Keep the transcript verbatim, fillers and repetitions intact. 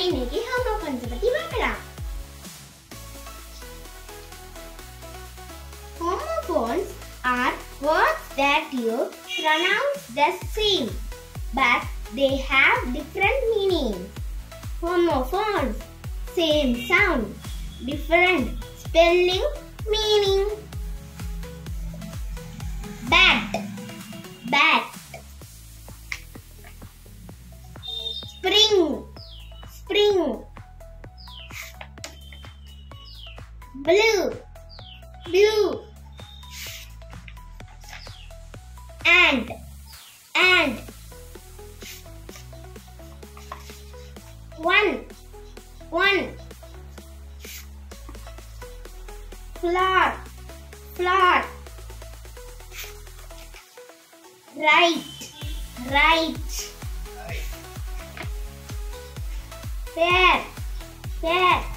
இன்னைக்கு homophones பத்தி பார்க்கலாம். Homophones are words that you pronounce the same, but they have different meanings. Homophones, same sound, different spelling, meaning. Bat, bat. Spring, spring. Blue, blue. Ant, ant. One, one. Flower, flower. Right, right. Fair, fair.